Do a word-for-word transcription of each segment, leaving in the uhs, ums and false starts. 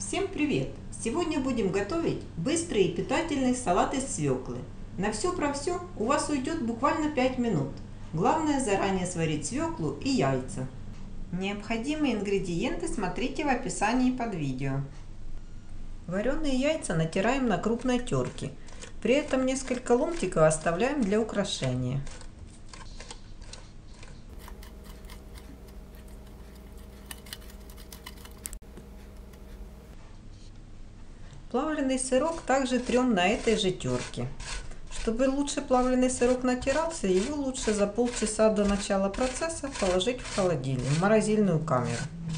Всем привет! Сегодня будем готовить быстрый и питательный салат из свеклы. На все про все у вас уйдет буквально пять минут. Главное заранее сварить свеклу и яйца. Необходимые ингредиенты смотрите в описании под видео. Вареные яйца натираем на крупной терке. При этом несколько ломтиков оставляем для украшения. Плавленый сырок также трем на этой же терке. Чтобы лучше плавленый сырок натирался, его лучше за полчаса до начала процесса положить в холодильник, в морозильную камеру.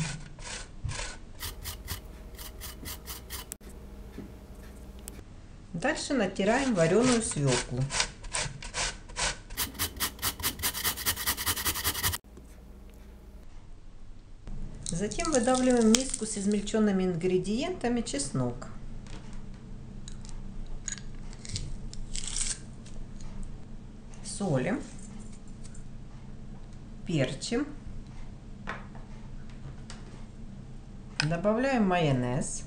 Дальше натираем вареную свеклу. Затем выдавливаем в миску с измельченными ингредиентами чеснок. Солим, перчим, добавляем майонез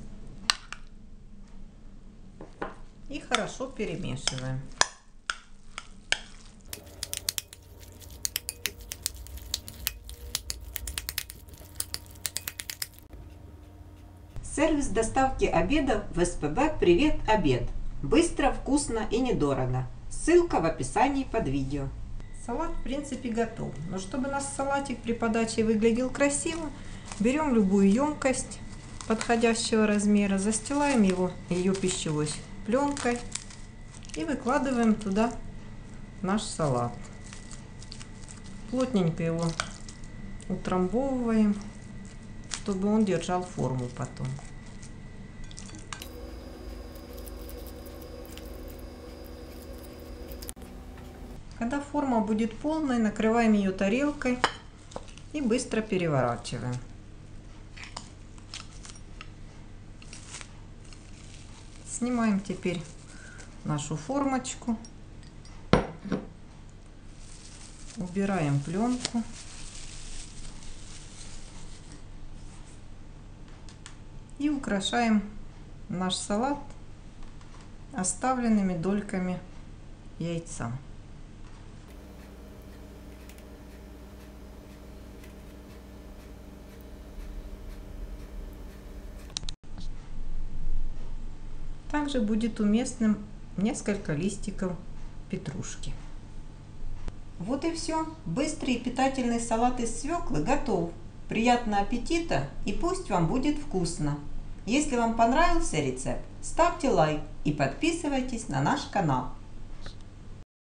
и хорошо перемешиваем. Сервис доставки обедов в эс пэ бэ «Привет, обед». Быстро, вкусно и недорого. Ссылка в описании под видео. Салат в принципе готов, но чтобы наш салатик при подаче выглядел красиво, берем любую емкость подходящего размера, застилаем его ее пищевой пленкой и выкладываем туда наш салат. Плотненько его утрамбовываем, чтобы он держал форму потом. Когда форма будет полной, накрываем ее тарелкой и быстро переворачиваем. Снимаем теперь нашу формочку, убираем пленку и украшаем наш салат оставленными дольками яйца. Также будет уместным несколько листиков петрушки. Вот и все. Быстрый и питательный салат из свеклы готов. Приятного аппетита и пусть вам будет вкусно. Если вам понравился рецепт, ставьте лайк и подписывайтесь на наш канал.